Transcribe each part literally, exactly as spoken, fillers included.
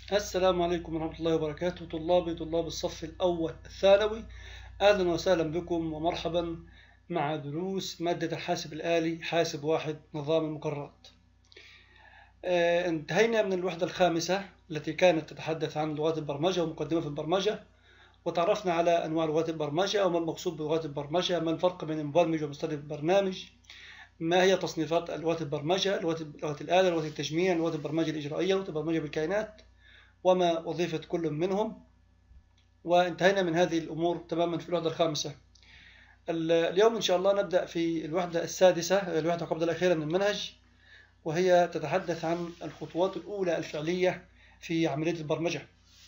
السلام عليكم ورحمة الله وبركاته. طلابي طلاب الصف الأول الثانوي، أهلا وسهلا بكم ومرحبا مع دروس مادة الحاسب الآلي حاسب واحد نظام المقررات. آه، انتهينا من الوحدة الخامسة التي كانت تتحدث عن لغات البرمجة ومقدمة في البرمجة، وتعرفنا على أنواع لغات البرمجة وما المقصود بلغات البرمجة، ما الفرق بين المبرمج ومستخدم البرنامج، ما هي تصنيفات لغات البرمجة، لغات لغات الآلة، لغات التجميع، لغات البرمجة الإجرائية، لغات البرمجة بالكائنات، وما وظيفة كل منهم. وانتهينا من هذه الأمور تماما في الوحدة الخامسة. اليوم إن شاء الله نبدأ في الوحدة السادسة، الوحدة قبل الأخيرة من المنهج، وهي تتحدث عن الخطوات الأولى الفعلية في عملية البرمجة،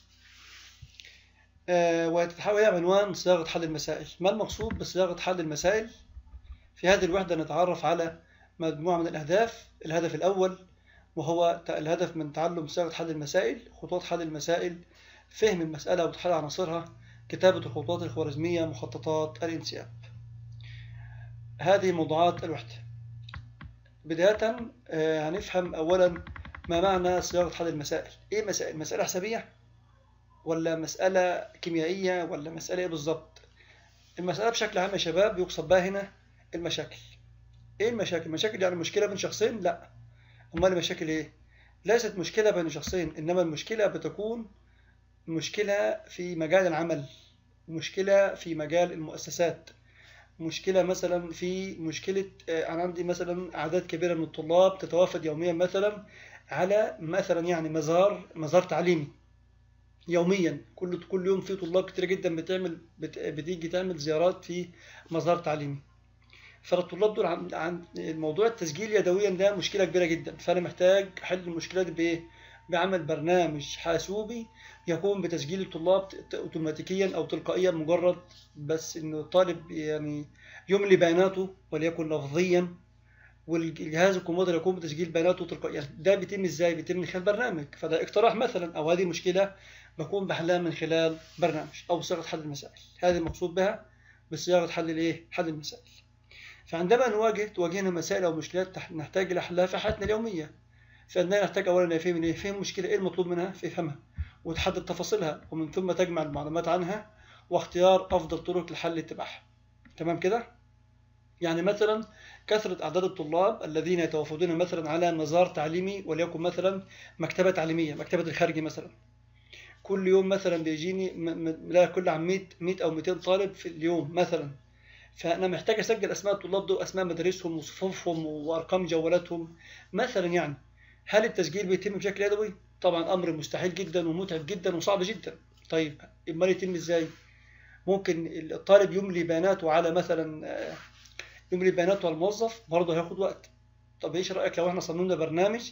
وهي عنوان صياغة حل المسائل. ما المقصود بصياغة حل المسائل؟ في هذه الوحدة نتعرف على مجموعة من الأهداف. الهدف الأول وهو الهدف من تعلم صياغة حل المسائل، خطوات حل المسائل، فهم المسألة وتحليل عناصرها، كتابة الخطوات الخوارزمية، مخططات الانسياب. هذه موضوعات الوحدة. بداية هنفهم أولا ما معنى صياغة حل المسائل. إيه مسائل؟ مسألة حسابية ولا مسألة كيميائية ولا مسألة إيه بالظبط؟ المسألة بشكل عام يا شباب يقصد بها هنا المشاكل. إيه المشاكل؟ المشاكل يعني مشكلة بين شخصين؟ لا. أمال المشاكل إيه؟ ليست مشكلة بين شخصين، إنما المشكلة بتكون مشكلة في مجال العمل، مشكلة في مجال المؤسسات، مشكلة مثلا في مشكلة أنا عندي مثلا أعداد كبيرة من الطلاب تتوافد يوميا مثلا على مثلا يعني مزار مزار تعليمي يوميا، كل كل يوم في طلاب كتير جدا بتعمل بت بتيجي تعمل زيارات في مزار تعليمي. فالطلاب دول عن عن الموضوع التسجيل يدويا ده مشكلة كبيرة جدا، فأنا محتاج أحل المشكلة دي بإيه؟ بعمل برنامج حاسوبي يقوم بتسجيل الطلاب اوتوماتيكيا او تلقائيا، مجرد بس انه الطالب يعني يملي بياناته وليكن لفظيا، والجهاز الكمبيوتر يقوم بتسجيل بياناته تلقائيا. ده بيتم ازاي؟ بيتم من خلال برنامج. فده اقتراح مثلا، او هذه مشكله بكون بحلها من خلال برنامج او صياغه حل المسائل. هذه المقصود بها بصياغه حل الايه؟ حل المسائل. فعندما نواجه تواجهنا مسائل او مشكلات نحتاج الى حلها في حياتنا اليوميه، فإننا نحتاج أولا نفهم إيه؟ فهم المشكلة إيه المطلوب منها في فهمها، وتحدد تفاصيلها، ومن ثم تجمع المعلومات عنها واختيار أفضل طرق لحل اتباعها. تمام كده؟ يعني مثلا كثرة أعداد الطلاب الذين يتوافدون مثلا على مزار تعليمي، وليكن مثلا مكتبة تعليمية، مكتبة الخارجي مثلا، كل يوم مثلا بيجيني لا كل عام مئة أو مئتين طالب في اليوم مثلا. فأنا محتاج أسجل أسماء الطلاب دول، أسماء مدارسهم وصفوفهم وأرقام جوالاتهم مثلا يعني. هل التسجيل بيتم بشكل يدوي؟ طبعا أمر مستحيل جدا ومتعب جدا وصعب جدا. طيب امال يتم ازاي؟ ممكن الطالب يملي بياناته على مثلا يملي بياناته على الموظف، برضه هياخد وقت. طب ايش رأيك لو احنا صممنا برنامج،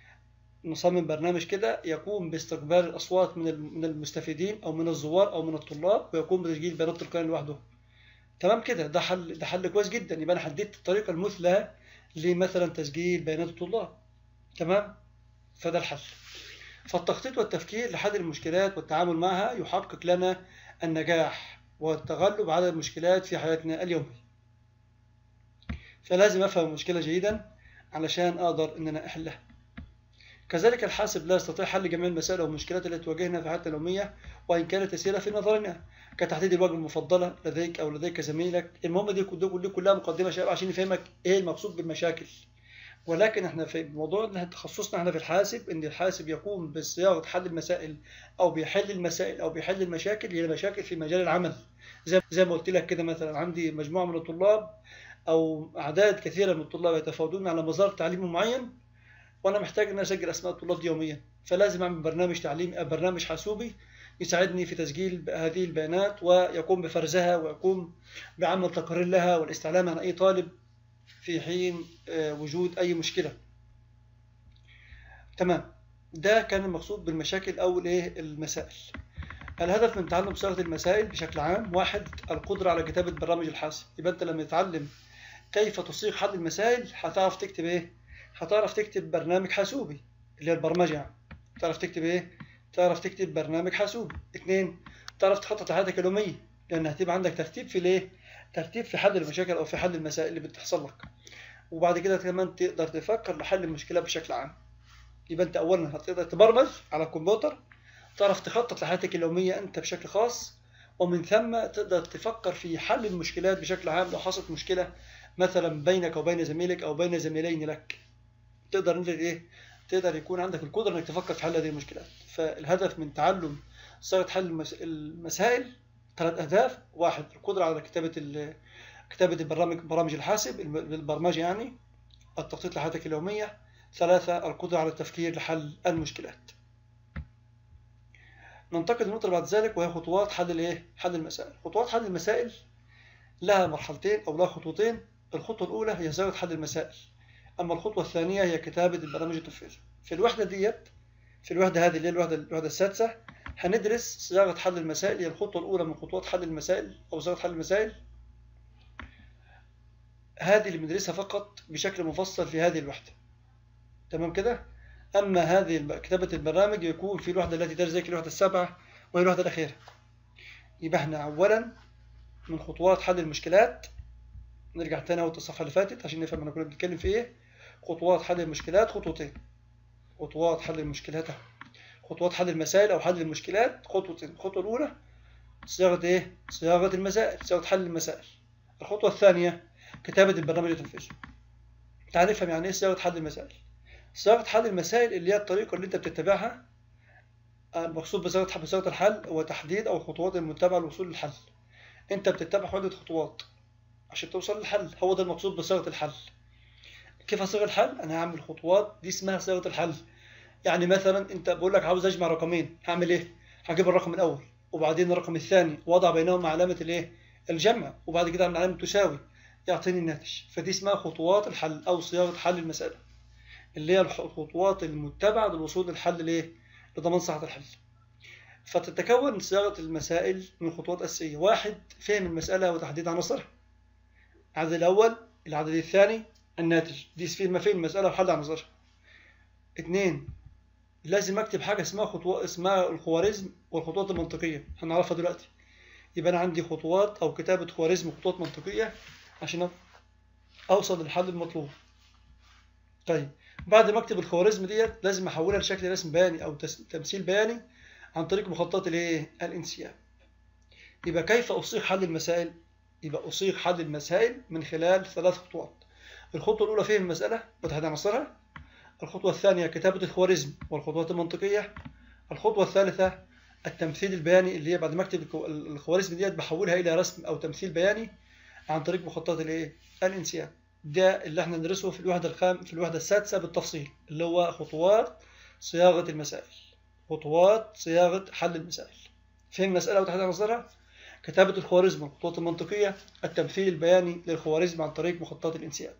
نصمم برنامج كده يقوم باستقبال الأصوات من من المستفيدين أو من الزوار أو من الطلاب، ويقوم بتسجيل بيانات تلقائيا لوحده. تمام كده، ده حل ده حل كويس جدا. يبقى انا حددت الطريقة المثلى لمثلا تسجيل بيانات الطلاب. تمام؟ فده الحل. فالتخطيط والتفكير لحل المشكلات والتعامل معها يحقق لنا النجاح والتغلب على المشكلات في حياتنا اليومية. فلازم أفهم المشكلة جيدا علشان أقدر أن أنا أحلها. كذلك الحاسب لا يستطيع حل جميع المسائل والمشكلات التي تواجهنا في حياتنا اليومية وإن كانت يسيرة في نظرنا، كتحديد الوجبة المفضلة لديك أو لديك زميلك. المهم دي كلها مقدمة شباب عشان نفهمك إيه المقصود بالمشاكل. ولكن احنا في موضوع تخصصنا احنا في الحاسب، ان الحاسب يقوم بصياغه حل المسائل او بيحل المسائل او بيحل المشاكل. هي المشاكل في مجال العمل، زي زي ما قلت لك كده. مثلا عندي مجموعه من الطلاب او اعداد كثيره من الطلاب يتفاوضون على مزار تعليمي معين، وانا محتاج ان اسجل اسماء الطلاب دي يوميا. فلازم اعمل برنامج تعليمي، برنامج حاسوبي يساعدني في تسجيل هذه البيانات ويقوم بفرزها ويقوم بعمل تقارير لها والاستعلام عن اي طالب في حين وجود أي مشكلة. تمام، ده كان المقصود بالمشاكل أو الإيه المسائل. الهدف من تعلم صياغة المسائل بشكل عام: واحد، القدرة على كتابة برامج الحاسب. يبقى أنت لما تتعلم كيف تصيغ حل المسائل هتعرف تكتب إيه؟ هتعرف تكتب برنامج حاسوبي اللي هي البرمجة يعني. تعرف تكتب إيه؟ تعرف تكتب برنامج حاسوبي. اثنين، تعرف تخطط لحياتك اليومية، لأن هتبقى عندك ترتيب في الإيه؟ ترتيب في حل المشاكل أو في حل المسائل اللي بتحصل لك. وبعد كده كمان تقدر تفكر لحل المشكلة بشكل عام. يبقى انت اولا هتقدر تبرمج على الكمبيوتر، تعرف تخطط لحياتك اليومية أنت بشكل خاص، ومن ثم تقدر تفكر في حل المشكلات بشكل عام. لو حصلت مشكلة مثلا بينك وبين زميلك أو بين زميلين لك، تقدر أنت إيه تقدر يكون عندك القدرة إنك تفكر في حل هذه المشكلات. فالهدف من تعلم صيغة حل المسائل ثلاث أهداف: واحد، القدرة على كتابة كتابة البرامج برامج الحاسب البرمجة يعني التخطيط لحياتك اليومية. ثلاثة، القدرة على التفكير لحل المشكلات. ننتقل للنقطة بعد ذلك، وهي خطوات حل الايه؟ حل المسائل. خطوات حل المسائل لها مرحلتين أو لها خطوتين. الخطوة الأولى هي صياغة حل المسائل، أما الخطوة الثانية هي كتابة البرامج التنفيذية. في الوحدة ديت في الوحدة هذه اللي هي الوحدة الوحدة السادسة هندرس صياغة حل المسائل، هي الخطوة الأولى من خطوات حل المسائل أو صياغة حل المسائل. هذه اللي بندرسها فقط بشكل مفصل في هذه الوحدة، تمام كده؟ أما هذه كتابة البرامج يكون في الوحدة التي تلي ذلك الوحدة السابعة وهي الوحدة الأخيرة. يبقى احنا أولا من خطوات حل المشكلات، نرجع تاني أول الصفحة اللي فاتت عشان نفهم احنا كنا بنتكلم في إيه. خطوات حل المشكلات خطوتين. خطوات حل المشكلات خطوات حل المسائل أو حل المشكلات خطوتين. الخطوة الأولى صياغة إيه؟ صياغة المسائل، صياغة حل المسائل. الخطوة الثانية كتابة البرنامج التنفيذي. تعال نفهم يعني إيه صياغة حل المسائل. صياغة حل المسائل اللي هي الطريقة اللي أنت بتتبعها. المقصود بصياغة بصياغة الحل هو تحديد أو الخطوات المتبعة للوصول للحل. أنت بتتبع عدة خطوات عشان توصل للحل، هو ده المقصود بصياغة الحل. كيف أصيغ الحل؟ أنا هعمل خطوات دي اسمها صياغة الحل. يعني مثلا أنت بقول لك عاوز أجمع رقمين، هعمل إيه؟ هجيب الرقم الأول وبعدين الرقم الثاني وأضع بينهم علامة الإيه؟ الجمع، وبعد كده أعمل علامة تساوي يعطيني الناتج. فدي اسمها خطوات الحل أو صياغة حل المسألة، اللي هي الخطوات المتبعة للوصول للحل ليه؟ لضمان صحة الحل. فتتكون صياغة المسائل من خطوات أساسية: واحد، فهم المسألة وتحديد عناصرها. العدد الأول، العدد الثاني، الناتج. دي فهم فهم المسألة وحل عناصرها. اثنين، لازم أكتب حاجة اسمها خطوات اسمها الخوارزم والخطوات المنطقية، هنعرفها دلوقتي. يبقى أنا عندي خطوات أو كتابة خوارزم وخطوات منطقية عشان أوصل للحل المطلوب. طيب، بعد ما اكتب الخوارزم ديت لازم احولها لشكل رسم بياني او تمثيل بياني عن طريق مخططات الايه؟ الانسياب. يبقى كيف اصيغ حل المسائل؟ يبقى اصيغ حل المسائل من خلال ثلاث خطوات. الخطوه الاولى فهم المساله وتحديد عناصرها. الخطوه الثانيه كتابه الخوارزم والخطوات المنطقيه. الخطوه الثالثه التمثيل البياني، اللي هي بعد ما اكتب الخوارزم ديت بحولها الى رسم او تمثيل بياني عن طريق مخططات الايه؟ الانسياب. ده اللي احنا ندرسه في الوحدة الخام في الوحدة السادسة بالتفصيل، اللي هو خطوات صياغة المسائل. خطوات صياغة حل المسائل: فهم المسألة وتحديد عناصرها، كتابة الخوارزم والخطوات المنطقية، التمثيل البياني للخوارزم عن طريق مخططات الانسياب.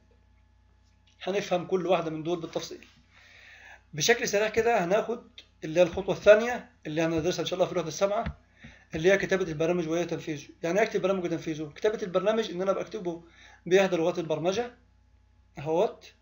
هنفهم كل واحدة من دول بالتفصيل. بشكل سريع كده هناخد اللي هي الخطوة الثانية اللي هندرسها إن شاء الله في الوحدة السابعة، اللي هي كتابة البرنامج وهي تنفيذه. يعني أكتب برنامج وتنفيذه. كتابة البرنامج إن أنا بكتبه بإحدى لغات البرمجة اهوت.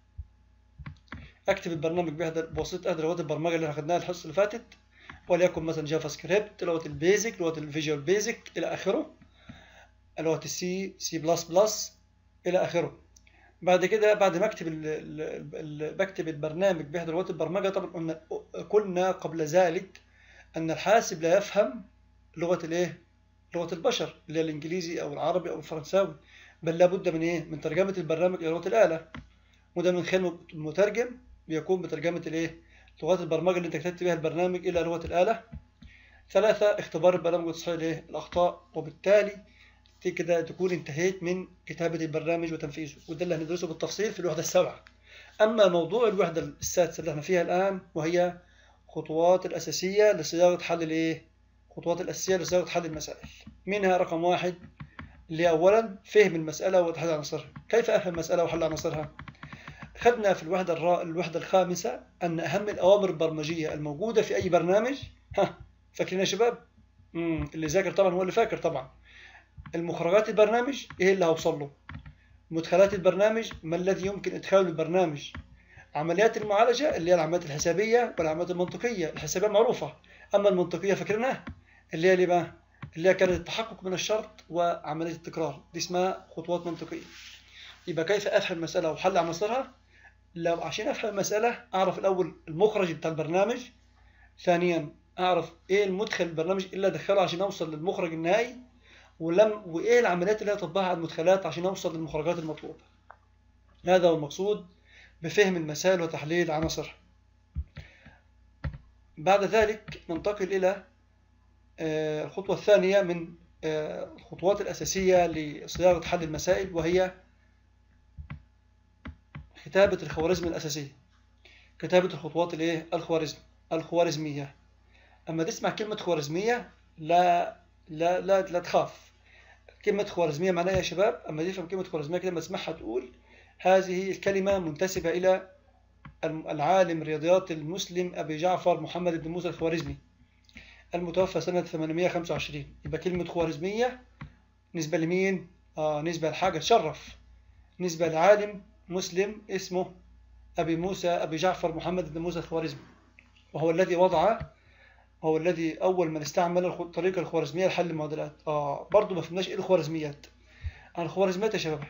اكتب البرنامج بواسطه احدى لغات البرمجه اللي اخذناها الحصه اللي فاتت، وليكن مثلا جافا سكريبت، لغه البيزك، لغه الفيجوال بيزك الى اخره، لغه السي، سي بلس بلس الى اخره. بعد كده بعد ما اكتب ال ال ال بكتب البرنامج باحدى لغات البرمجه. طبعا قلنا قلنا قبل ذلك ان الحاسب لا يفهم لغه الايه؟ لغه البشر اللي هي الانجليزي او العربي او الفرنساوي، بل لابد من ايه؟ من ترجمه البرنامج الى لغه الاله، وده من خلال المترجم بيكون بترجمة الايه؟ لغات البرمجة اللي انت كتبت بها البرنامج إلى لغة الآلة. ثلاثة، اختبار البرنامج وتصحيح الايه؟ الأخطاء. وبالتالي كده تكون انتهيت من كتابة البرنامج وتنفيذه، وده اللي هندرسه بالتفصيل في الوحدة السابعة. أما موضوع الوحدة السادسة اللي احنا فيها الآن وهي خطوات الأساسية لصياغة حل الايه؟ خطوات الأساسية لصياغة حل المسائل. منها رقم واحد اللي أولا فهم المسألة وتحديد عناصرها. كيف أفهم المسألة وحل عناصرها؟ خدنا في الوحدة الرا... الوحدة الخامسة أن أهم الأوامر البرمجية الموجودة في أي برنامج، ها فاكرين يا شباب؟ مم. اللي ذاكر طبعا هو اللي فاكر طبعا. المخرجات البرنامج إيه اللي هوصل له؟ مدخلات البرنامج ما الذي يمكن إدخاله البرنامج؟ عمليات المعالجة اللي هي العمليات الحسابية والعمليات المنطقية. الحسابية معروفة، أما المنطقية فاكرينها اللي هي اللي بقى اللي هي كانت التحقق من الشرط وعملية التكرار، دي اسمها خطوات منطقية. يبقى كيف أفهم المسألة وحل عناصرها؟ لو عشان أفهم المسألة أعرف الأول المخرج بتاع البرنامج، ثانيا اعرف ايه المدخل البرنامج اللي ادخله عشان اوصل للمخرج النهائي، ولم وايه العمليات اللي هطبقها على المدخلات عشان اوصل للمخرجات المطلوبه. هذا هو المقصود بفهم المسائل وتحليل عناصرها. بعد ذلك ننتقل الى الخطوه الثانيه من الخطوات الاساسيه لصياغه حل المسائل، وهي كتابه الخوارزم الاساسيه، كتابه الخطوات الايه الخوارزم الخوارزميه. اما تسمع كلمه خوارزميه لا لا لا, لا تخاف. كلمة خوارزمية معناها يا شباب، أما تفهم كلمة خوارزمية كده لما تسمعها تقول هذه الكلمة منتسبة إلى العالم الرياضيات المسلم أبي جعفر محمد بن موسى الخوارزمي المتوفى سنة ثمانمائة وخمسة وعشرين. يبقى كلمة خوارزمية نسبة لمين؟ آه نسبة لحاجة تشرف، نسبة لعالم مسلم اسمه أبي موسى أبي جعفر محمد بن موسى الخوارزمي، وهو الذي وضع هو الذي أول من استعمل الطريقة الخوارزمية لحل المعادلات. آه برضه ما فهمناش إيه الخوارزميات. الخوارزميات يا شباب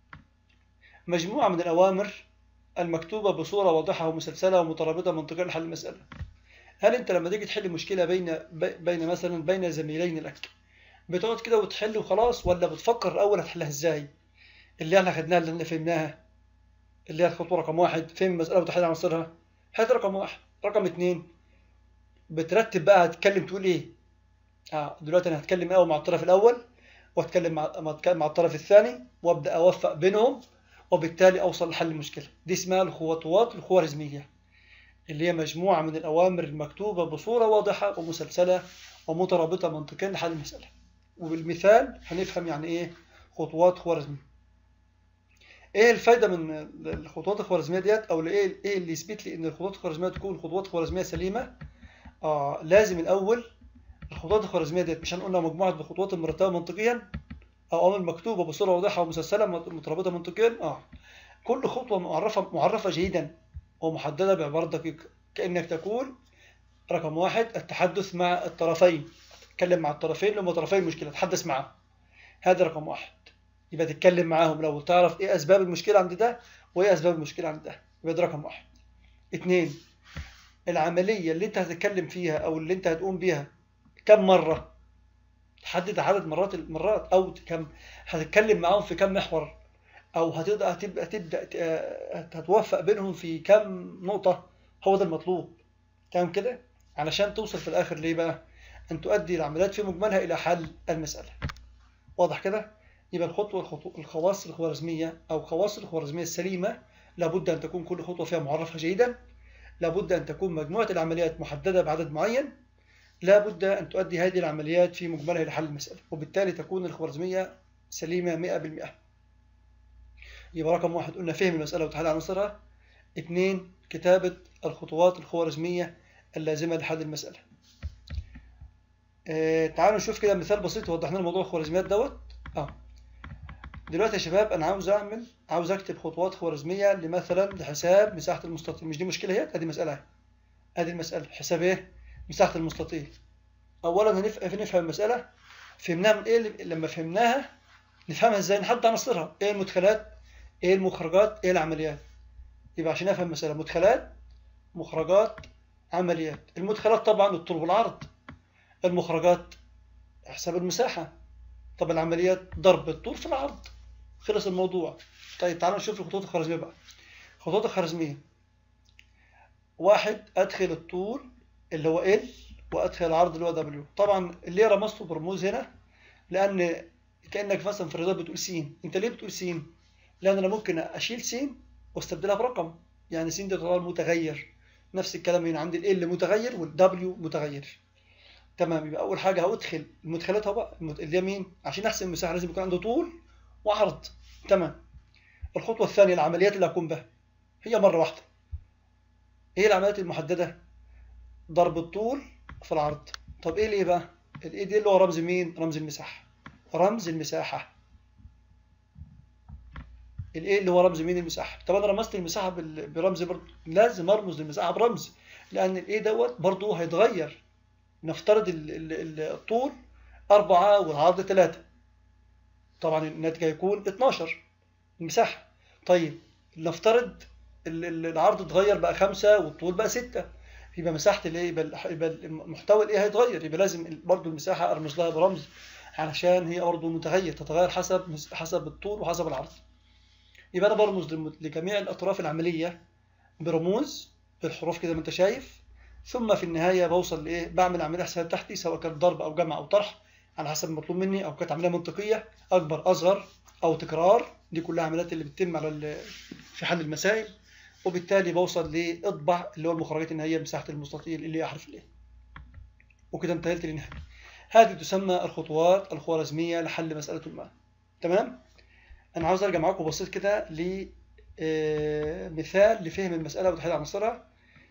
مجموعة من الأوامر المكتوبة بصورة واضحة ومسلسلة ومترابطة منطقيا لحل المسألة. هل أنت لما تيجي تحل مشكلة بين بين مثلا بين زميلين لك بتقعد كده وتحل وخلاص، ولا بتفكر الأول هتحلها إزاي؟ اللي احنا خدناها اللي احنا فهمناها اللي هي الخطوة رقم واحد، فهم المسألة وتحليل عناصرها، هذا رقم واحد. رقم اتنين بترتب بقى هتتكلم تقول إيه؟ آه دلوقتي أنا هتكلم أول مع الطرف الأول واتكلم مع مع الطرف الثاني وابدا اوفق بينهم، وبالتالي اوصل لحل المشكله. دي اسمها الخطوات الخوارزميه، اللي هي مجموعه من الاوامر المكتوبه بصوره واضحه ومسلسله ومترابطه منطقيا لحل المساله. وبالمثال هنفهم يعني ايه خطوات خوارزميه. ايه الفايده من الخطوات الخوارزميه ديت، او ايه ايه اللي يثبت لي ان الخطوات الخوارزميه تكون خطوات خوارزميه سليمه؟ اه لازم الاول الخطوات الخوارزميه ديت مش هنقولها مجموعه بخطوات مرتبه منطقيا او اوامر مكتوبه بصوره واضحه ومسلسله مترابطه منطقيا. اه كل خطوه معرفه معرفه جيدا ومحدده بعباره دقيقه، كانك تقول رقم واحد التحدث مع الطرفين، تتكلم مع الطرفين لما طرفي المشكله تتحدث معهم، هذا رقم واحد. يبقى تتكلم معاهم لو تعرف ايه اسباب المشكله عند ده وايه اسباب المشكله عند ده، يبقى ده رقم واحد. اثنين العمليه اللي انت هتتكلم فيها او اللي انت هتقوم بيها كم مره، تحدد عدد مرات المرات، او كم هتتكلم معاهم في كم محور، او هتبدا هتبدا تبدا هتوفق بينهم في كم نقطه. هو ده المطلوب. تمام كده علشان توصل في الاخر ليه بقى؟ ان تؤدي العمليات في مجملها الى حل المساله. واضح كده؟ يبقى الخطوه الخواص الخوارزميه او خواص الخوارزميه السليمه لابد ان تكون كل خطوه فيها معرفه جيدا، لابد ان تكون مجموعه العمليات محدده بعدد معين، لا بد أن تؤدي هذه العمليات في مجملها لحل المسألة، وبالتالي تكون الخوارزمية سليمة مئة بالمئة. يبقى رقم واحد قلنا فهم المسألة وتحليل عناصرها. اثنين كتابة الخطوات الخوارزمية اللازمة لحل المسألة. آه تعالوا نشوف كده مثال بسيط يوضح لنا موضوع الخوارزميات دوت. اه دلوقتي يا شباب أنا عاوز أعمل عاوز أكتب خطوات خوارزمية لمثلا لحساب مساحة المستطيل. مش دي مشكلة هي؟ أدي مسألة أدي المسألة حساب إيه؟ مساحة المستطيل. اولا هنفهم المساله فهمناها من ايه، لما فهمناها نفهمها ازاي، نحدد عناصرها، ايه المدخلات ايه المخرجات ايه العمليات. يبقى عشان افهم المساله مدخلات مخرجات عمليات. المدخلات طبعا الطول والعرض، المخرجات حساب المساحه، طب العمليات ضرب الطول في العرض. خلص الموضوع. طيب تعالوا نشوف الخطوات الخوارزميه بقى. الخطوات الخوارزميه واحد ادخل الطول اللي هو ال وادخل العرض اللي هو دبليو. طبعا اللي رمزته برموز هنا لان كانك مثلا في الرياضه بتقول س. انت ليه بتقول س؟ لان انا ممكن اشيل س واستبدلها برقم، يعني س ده تعتبر متغير. نفس الكلام هنا عندي ال متغير والدبليو متغير. تمام. يبقى اول حاجه هادخل المدخلات اهو بقى اللي هي مين؟ عشان احسب المساحه لازم يكون عنده طول وعرض. تمام. الخطوه الثانيه العمليات اللي هقوم بها هي مره واحده. ايه العمليات المحدده؟ ضرب الطول في العرض. طب ايه الايه بقى؟ الايه دي اللي هو رمز مين؟ رمز المساحه. رمز المساحه. الايه اللي هو رمز مين؟ المساحه. طب انا رمزت المساحه برمز برضه، لازم ارمز المساحه برمز، لان الايه دوت برضه هيتغير. نفترض الطول أربعة والعرض ثلاثة، طبعا الناتج هيكون اتناشر المساحه. طيب نفترض العرض اتغير بقى خمسة والطول بقى ستة، يبقى مساحه الايه، يبقى يبقى المحتوى الايه هيتغير، يبقى لازم برضو المساحه ارمز لها برمز علشان هي برضو متغير، تتغير حسب حسب الطول وحسب العرض. يبقى انا برمز لجميع الاطراف العمليه برموز بالحروف كده ما انت شايف، ثم في النهايه بوصل لايه، بعمل عمليه حساب تحتي سواء كانت ضرب او جمع او طرح على حسب المطلوب مني، او كانت عمليه منطقيه اكبر اصغر او تكرار، دي كلها عمليات اللي بتتم على في حل المسائل. وبالتالي بوصل لاطبع اللي هو المخرجات النهائيه مساحه المستطيل اللي هي حرف الايه. وكده انتهيت للنهايه. هذه تسمى الخطوات الخوارزميه لحل مساله ما. تمام. انا عاوز ارجع معاكم بسيط كده لمثال لفهم المساله وتحديد عناصرها.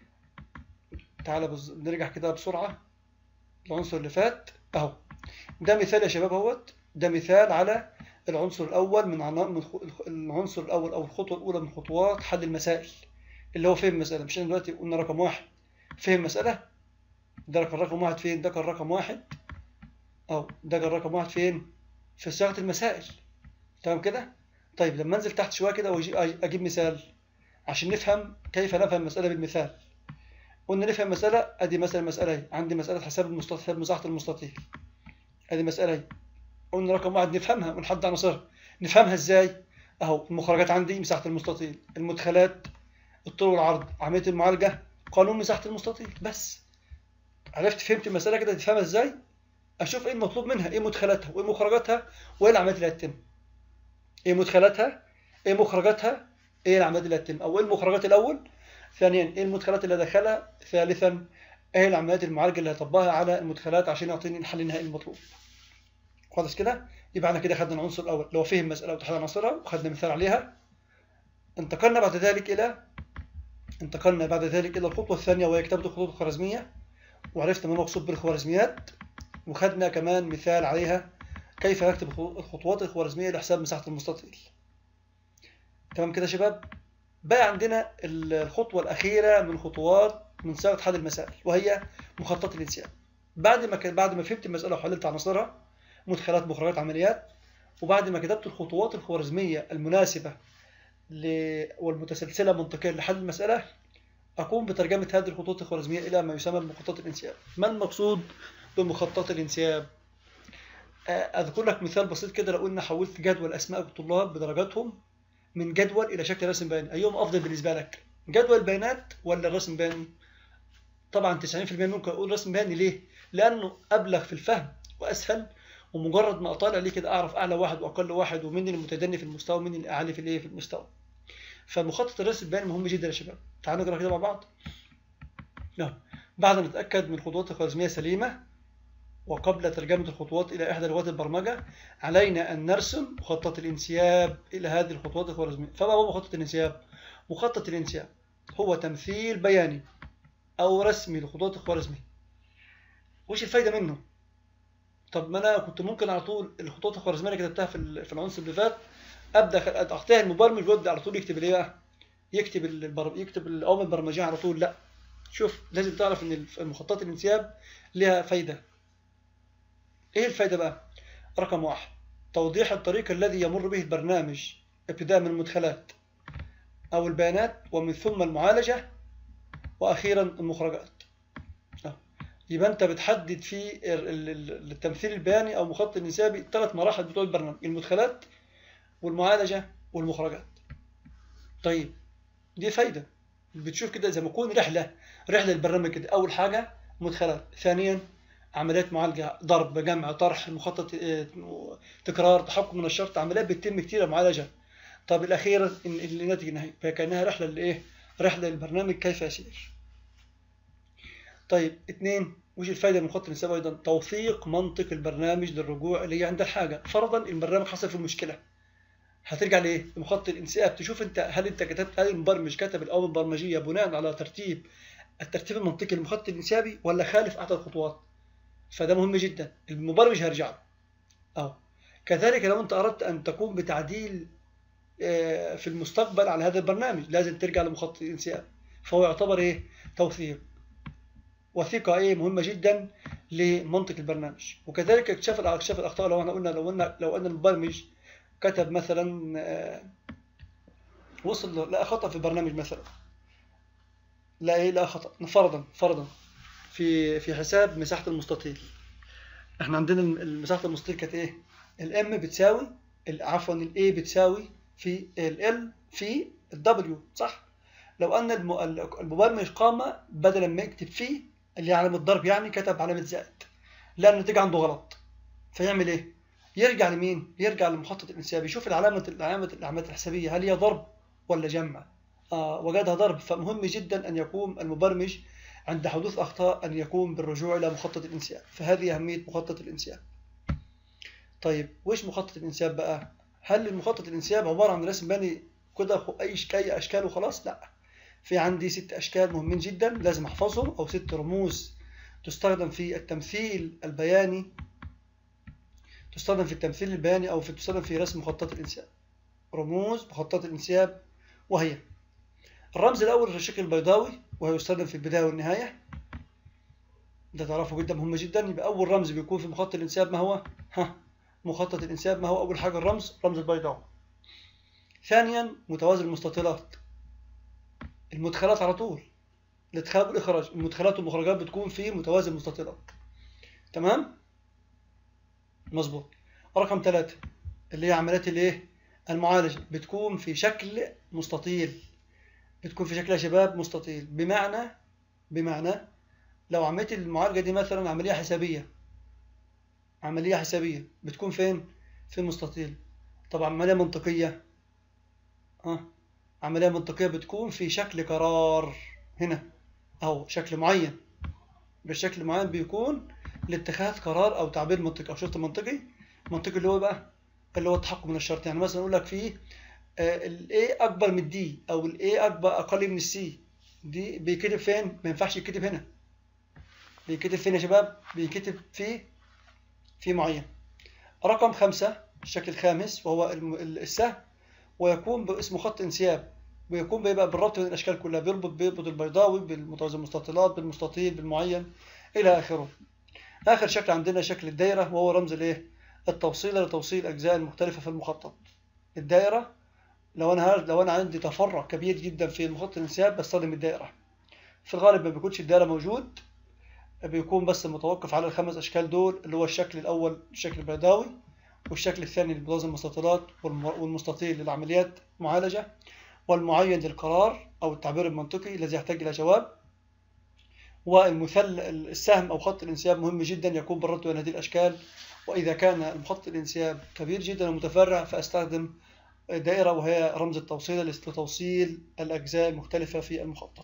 تعالى بز... نرجع كده بسرعه العنصر اللي فات اهو. ده مثال يا شباب اهوت، ده مثال على العنصر الاول من عنا... من خ... العنصر الاول او الخطوه الاولى من خطوات حل المسائل اللي هو فهم المساله. مش احنا دلوقتي قلنا رقم واحد فهم مساله، ده كان رقم واحد فين؟ ده كان رقم واحد اهو، ده كان رقم واحد فين؟ في صياغه المسائل. تمام كده؟ طيب لما انزل تحت شويه كده واجي اجيب مثال عشان نفهم كيف نفهم المساله بالمثال. قلنا نفهم مساله، ادي مثلا مساله اهي، عندي مساله حساب المستطيل، حساب مساحه المستطيل، ادي مساله اهي. قلنا رقم واحد نفهمها ونحدد عناصرها. نفهمها ازاي؟ اهو المخرجات عندي مساحه المستطيل، المدخلات، الطول والعرض، عمليه المعالجه، قانون مساحه المستطيل. بس عرفت فهمت المساله كده تفهمها ازاي؟ اشوف ايه المطلوب منها، ايه مدخلاتها وايه مخرجاتها وايه العمليات اللي هتتم. ايه مدخلاتها، ايه مخرجاتها، ايه العمليات اللي هتتم، او ايه المخرجات الاول، ثانيا ايه المدخلات اللي هدخلها، ثالثا ايه العمليات المعالجه اللي هطبقها على المدخلات عشان يعطيني الحل النهائي المطلوب. خلاص كده؟ يبقى احنا كده خدنا العنصر الاول اللي هو فهم مساله وتحديد عناصرها وخدنا مثال عليها. انتقلنا بعد ذلك الى انتقلنا بعد ذلك الى الخطوه الثانيه وهي كتابه الخطوط الخوارزميه، وعرفنا ما المقصود بالخوارزميات، وخدنا كمان مثال عليها كيف نكتب الخطوات الخوارزميه لحساب مساحه المستطيل. تمام كده يا شباب؟ بقى عندنا الخطوه الاخيره من خطوات من صياغه حل المسائل وهي مخطط الانسياب. بعد ما كان بعد ما فهمت المساله وحللت عناصرها مدخلات مخرجات عمليات، وبعد ما كتبت الخطوات الخوارزميه المناسبه ل... والمتسلسله منطقيا لحل المساله، اقوم بترجمه هذه الخطوط الخوارزميه الى ما يسمى بمخطط الانسياب. ما المقصود بمخطط الانسياب؟ اذكر لك مثال بسيط كده. لو قلنا حولت جدول اسماء الطلاب بدرجاتهم من جدول الى شكل رسم بياني، ايهم افضل بالنسبه لك؟ جدول البيانات ولا الرسم بياني؟ طبعا تسعين بالمئة ممكن اقول رسم بياني. ليه؟ لانه ابلغ في الفهم واسهل، ومجرد ما اطالع ليه كده اعرف اعلى واحد واقل واحد ومين المتدني في المستوى ومين الاعلى في الايه في المستوى. فمخطط الرسم البياني مهم جدا يا شباب. تعالوا نقرا كده مع بعض. نعم. بعد ما نتاكد من الخطوات الخوارزميه سليمه وقبل ترجمه الخطوات الى احدى لغات البرمجه، علينا ان نرسم مخطط الانسياب الى هذه الخطوات الخوارزميه. فما هو مخطط الانسياب؟ مخطط الانسياب هو تمثيل بياني او رسمي للخطوات الخوارزميه. وش الفايده منه؟ طب ما انا كنت ممكن على طول الخطوات الخوارزميه اللي كتبتها في في العنصر اللي فات ابدا اعطيها المبرمج ويبدا على طول يكتب الايه بقى؟ يكتب البر... يكتب الاوامر البرمجيه على طول. لا، شوف لازم تعرف ان المخططات الانسياب لها فايده. ايه الفايده بقى؟ رقم واحد توضيح الطريق الذي يمر به البرنامج ابتداء من المدخلات او البيانات ومن ثم المعالجه واخيرا المخرجات. يبقى انت بتحدد في التمثيل البياني او مخطط الانسيابي الثلاث مراحل بتوع البرنامج: المدخلات والمعالجه والمخرجات. طيب دي فايده، بتشوف كده زي ما يكون رحله رحله البرنامج كده. اول حاجه مدخلات، ثانيا عمليات معالجه، ضرب جمع طرح مخطط تكرار تحقق من الشرط، عمليات بتتم كتيره معالجه. طب الاخيره اللي ناتج النهائي، فكانها رحله لايه؟ رحله للبرنامج كيف يسير. طيب اثنين، وش الفايده من مخطط الانسياب ايضا؟ توثيق منطق البرنامج للرجوع اللي هي عند الحاجه. فرضا البرنامج حصل فيه مشكله، هترجع لايه؟ لمخطط الانسياب تشوف انت هل انت كتبت، هل المبرمج كتب الاوامر البرمجيه بناء على ترتيب الترتيب المنطقي للمخطط الانسيابي ولا خالف احد الخطوات. فده مهم جدا، المبرمج هيرجع له. اهو كذلك لو انت اردت ان تقوم بتعديل في المستقبل على هذا البرنامج لازم ترجع لمخطط الانسياب، فهو يعتبر ايه؟ توثيق، وثيقه ايه مهمه جدا لمنطق البرنامج. وكذلك اكتشاف اكتشاف الاخطاء. لو احنا قلنا لو قلنا لو ان المبرمج كتب مثلا وصل لقى خطأ في البرنامج مثلا، لا ايه، لا خطأ. فرضا فرضا في في حساب مساحة المستطيل، احنا عندنا الم- مساحة المستطيل كانت ايه؟ الام بتساوي ال- عفوا الاي بتساوي في ال في الدبليو، صح؟ لو ان الم- ال- المبرمج قام بدلا ما يكتب فيه اللي هي علامة ضرب يعني كتب علامة زائد، لأن النتيجة عنده غلط، فيعمل ايه؟ يرجع لمين؟ يرجع لمخطط الانسياب، يشوف العلامة العلامة العلامات الحسابية هل هي ضرب ولا جمع. آه وجدها ضرب، فمهم جدا أن يقوم المبرمج عند حدوث أخطاء أن يقوم بالرجوع إلى مخطط الانسياب، فهذه أهمية مخطط الانسياب. طيب وإيش مخطط الانسياب بقى؟ هل المخطط الانسياب عبارة عن رسم بني كده أي أي أشكال وخلاص؟ لا، في عندي ست أشكال مهمين جدا لازم أحفظهم، أو ست رموز تستخدم في التمثيل البياني، تستخدم في التمثيل البياني أو في تستخدم في رسم مخططات الانسياب. رموز مخططات الانسياب، وهي الرمز الأول الشكل البيضاوي، وهو يستخدم في البداية والنهاية، ده تعرفه جدا مهم جدا. يبقى أول رمز بيكون في مخطط الانسياب ما هو؟ ها، مخطط الانسياب ما هو أول حاجة؟ الرمز، رمز البيضاوي. ثانيا متوازي المستطيلات، المدخلات على طول، الادخال والإخراج، المدخلات والمخرجات بتكون في متوازي المستطيلات. تمام؟ مظبوط. رقم ثلاثة اللي هي عمليات الايه؟ المعالجة، بتكون في شكل مستطيل، بتكون في شكل يا شباب مستطيل، بمعنى بمعنى لو عملية المعالجة دي مثلا عملية حسابية، عملية حسابية بتكون فين؟ في المستطيل. طب عملية منطقية، ها، عملية منطقية بتكون في شكل قرار هنا، أو شكل معين، بالشكل معين بيكون لاتخاذ قرار أو تعبير منطقي أو شرط منطقي. منطقي اللي هو بقى اللي هو التحقق من الشرط، يعني مثلا أقول لك فيه الاي اكبر من الدي، او الاي اكبر اقل من السي، دي بيكتب فين؟ ما ينفعش يكتب هنا، بيكتب فين يا شباب؟ بيكتب في في معين. رقم خمسة الشكل الخامس وهو السهم، ويكون باسمه خط انسياب، ويكون بيبقى بالربط بين الاشكال كلها، بيربط بيربط البيضاوي بالمتوازي المستطيلات بالمستطيل بالمعين الى اخره. اخر شكل عندنا شكل الدايره، وهو رمز الايه؟ التوصيله لتوصيل الاجزاء المختلفه في المخطط. الدائره لو انا لو انا عندي تفرع كبير جدا في المخطط الانسياب بستخدم الدائره. في الغالب ما بيكونش الدائره موجود، بيكون بس متوقف على الخمس اشكال دول، اللي هو الشكل الاول الشكل البيضاوي، والشكل الثاني لمتوازي المستطيلات والمستطيل للعمليات معالجه، والمعين للقرار او التعبير المنطقي الذي يحتاج الى جواب، والمثل السهم او خط الانسياب مهم جدا يكون بالربط بين هذه الاشكال. واذا كان المخطط الانسياب كبير جدا ومتفرع فاستخدم دائرة، وهي رمز التوصيلة لتوصيل الأجزاء المختلفة في المخطط.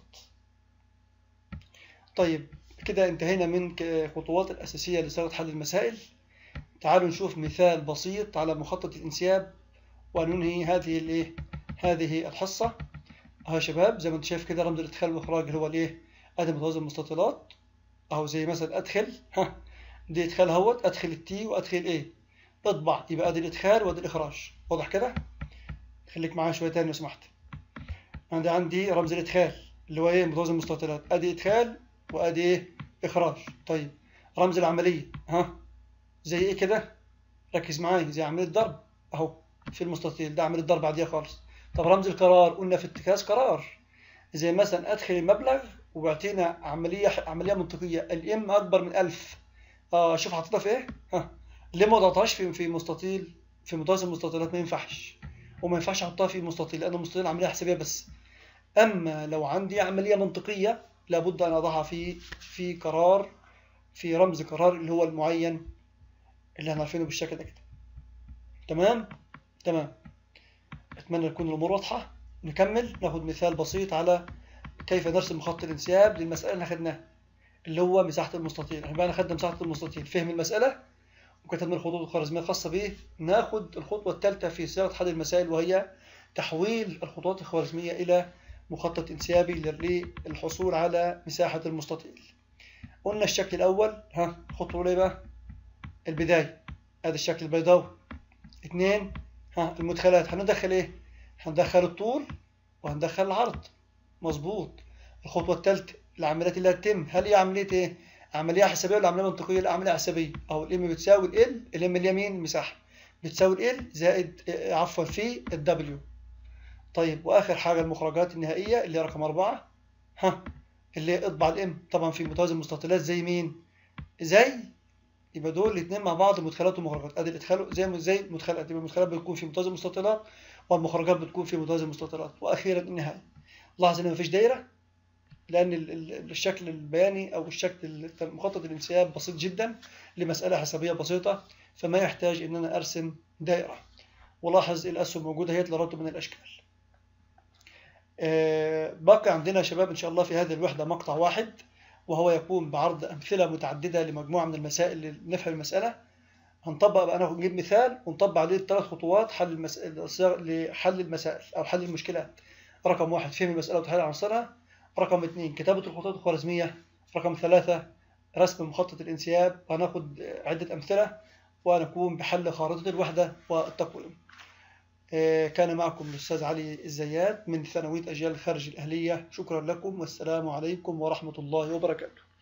طيب كده انتهينا من الخطوات الأساسية لصياغة حل المسائل. تعالوا نشوف مثال بسيط على مخطط الانسياب وننهي هذه الايه؟ هذه الحصة. اهو يا شباب زي ما انت شايف كده رمز الادخال والاخراج اللي هو الايه؟ ادي متوازي المستطيلات اهو، زي مثلا ادخل، ها دي ادخال اهوت، ادخل التي وادخل ايه؟ اطبع، يبقى ادي الادخال وادي الاخراج. واضح كده؟ خليك معايا شويه تاني لو سمحت. عندي عندي رمز الادخال اللي هو ايه؟ متوازي المستطيلات، ادي ادخال وادي ايه؟ اخراج. طيب رمز العمليه، ها زي ايه كده؟ ركز معايا، زي عمليه ضرب اهو في المستطيل، ده عمليه ضرب عاديه خالص. طب رمز القرار قلنا في اتخاذ قرار، زي مثلا ادخل المبلغ وبيعطينا عمليه عمليه منطقيه، الام اكبر من ألف. اه شوف حطيتها في ايه؟ ها ليه ما وضعتهاش في في مستطيل؟ في متوازي المستطيلات ما ينفعش، وما ينفعش احطها في مستطيل لان المستطيل عمليه حسابيه بس. اما لو عندي عمليه منطقيه لابد ان اضعها في في قرار، في رمز قرار اللي هو المعين اللي احنا عارفينه بالشكل ده كده. تمام تمام. اتمنى تكون الامور واضحه. نكمل ناخد مثال بسيط على كيف نرسم خط الانسياب للمساله اللي اخذناها اللي هو مساحه المستطيل. احنا بقى اخذنا مساحه المستطيل، فهم المساله وكتبنا الخطوط الخوارزميه الخاصه به. ناخد الخطوه الثالثه في صياغه حل المسائل، وهي تحويل الخطوات الخوارزميه الى مخطط انسيابي للحصول على مساحه المستطيل. قلنا الشكل الاول، ها الخطوه الاولى بقى البدايه، ادي الشكل البيضاوي. اثنين، ها المدخلات، هندخل ايه؟ هندخل الطول وهندخل العرض. مظبوط. الخطوه الثالثه العمليات اللي هتتم، هل هي عمليه ايه؟ عمليه حسابيه ولا عمليه منطقيه؟ لا عمليه حسابيه. او الام بتساوي ال الام اليمين المساحه بتساوي ال زائد عفوا في الدبليو. طيب واخر حاجه المخرجات النهائيه اللي هي رقم أربعة، ها اللي هي اطبع الام طبعا في متوازي المستطيلات زي مين؟ زي، يبقى دول الاثنين مع بعض مدخلات ومخرجات. ادي الادخال زي زي مدخلات، يبقى المدخلات بتكون في متوازي المستطيلات والمخرجات بتكون في متوازي المستطيلات. واخيرا النهايه. لاحظ ان مفيش دايره، لان الشكل البياني او الشكل مخطط الانسياب بسيط جدا لمساله حسابيه بسيطه، فما يحتاج ان انا ارسم دائره. ولاحظ الاسهم موجوده هي لربط من الاشكال. باقي عندنا يا شباب ان شاء الله في هذه الوحده مقطع واحد، وهو يكون بعرض امثله متعدده لمجموعه من المسائل لنفهم المساله. هنطبق بقى، ناخد نجيب مثال ونطبق عليه الثلاث خطوات حل المسائل لحل المسائل او حل المشكلات. رقم واحد فهم المساله وتحليل عناصرها. رقم اثنين كتابه الخطوات الخوارزميه. رقم ثلاثة رسم مخطط الانسياب، وهناخد عده امثله ونقوم بحل خارطه الوحده والتقويم. كان معكم الأستاذ علي الزيات من ثانوية أجيال الخارج الأهلية. شكرا لكم والسلام عليكم ورحمة الله وبركاته.